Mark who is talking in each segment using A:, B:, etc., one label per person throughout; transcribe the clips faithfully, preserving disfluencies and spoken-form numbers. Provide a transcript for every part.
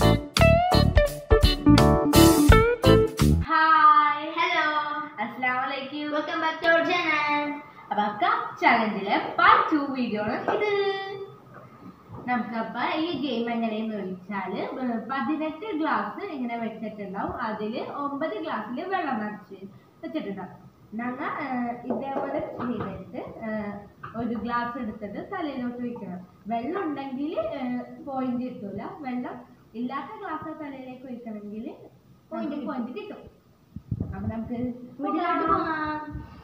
A: Hi, hello, Assalamualaikum. Welcome back to our channel. അപ്പോൾ cup ചാലഞ്ചിലെ part two video ആണ് ഇത്. നമുക്കപ്പോൾ ഈ ഗെയിം എങ്ങനെയെന്ന് ചോദിച്ചാൽ പതിനെട്ട് ഗ്ലാസ് ഇങ്ങനെ വെച്ചിട്ടുണ്ടാവും. അതിൽ ഒമ്പത് ഗ്ലാസ്സിൽ വെള്ളം നിറച്ച് വെച്ചിട്ടുണ്ടാവും. ഞങ്ങൾ ഇതേപോലെ ചെയ്തിട്ട് ഒരു ഗ്ലാസ് എടുത്തിട്ട് തലയിലോട്ട് വയ്ക്കണം. വെള്ളം ഉണ്ടെങ്കിൽ പോയിന്റ് കിട്ടൂല. വെള്ളം ഇല്ലാത്ത ഗ്ലാസ് തലയിലേക്ക് വയ്ക്കണമെങ്കിൽ പോയിന്റ് പോയിന്റ് കിട്ടും. അപ്പം നമുക്ക് വീട്ടിലോട്ട് പോകാം.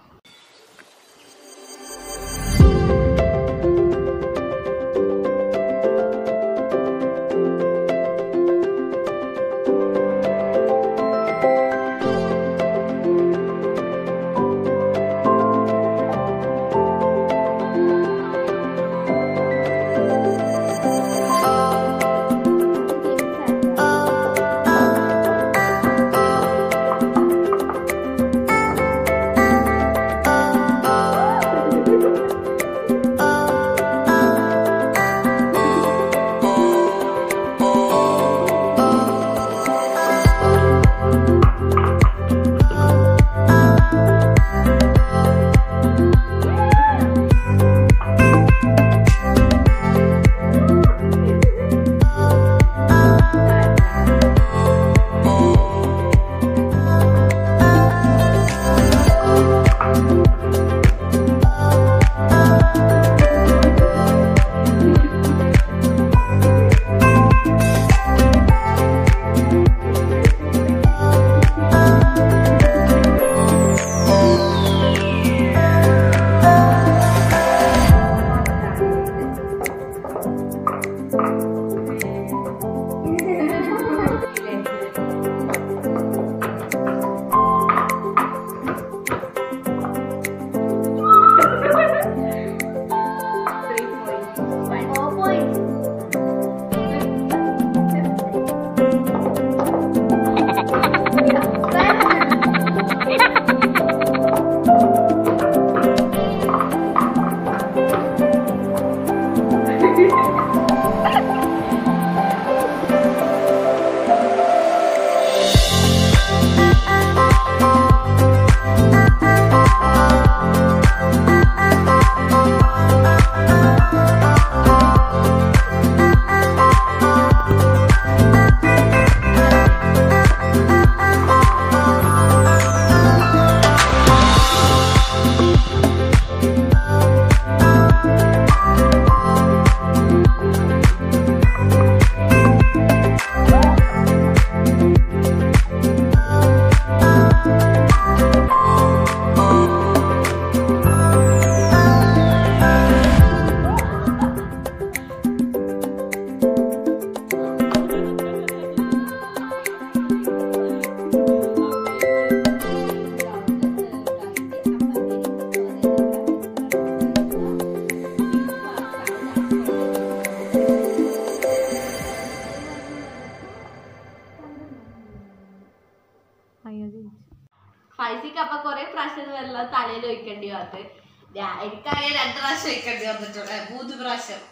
A: ഫൈസിക്ക് അപ്പൊ കൊറേ പ്രാവശ്യം വെള്ളം തലയിൽ ഒഴിക്കേണ്ടി വന്നത്. എനിക്കാകെ രണ്ട് പ്രാവശ്യം ഒഴിക്കേണ്ടി വന്നിട്ടുണ്ട്, മൂന്ന് പ്രാവശ്യം.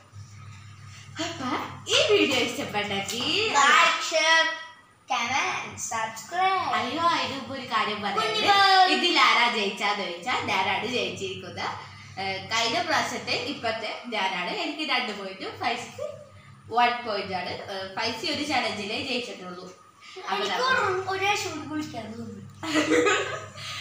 A: അപ്പൊ ഈ വീഡിയോ ഇഷ്ടപ്പെട്ടെങ്കിൽ അയ്യോ അതിനിപ്പോ ഒരു കാര്യം പറയുന്നത്, ഇതിലാരാ ജയിച്ചാന്ന് ചോദിച്ചാൽ ഞാനാണ് ജയിച്ചിരിക്കുന്നത്. കഴിഞ്ഞ പ്രാവശ്യത്തെ ഇപ്പത്തെ ഞാനാണ്. എനിക്ക് രണ്ട് പോയിന്റും ഫൈസിക്ക് വൺ പോയിന്റ് ആണ്. ഫൈസി ഒരു ചലഞ്ചിലേ ജയിച്ചിട്ടുള്ളൂ.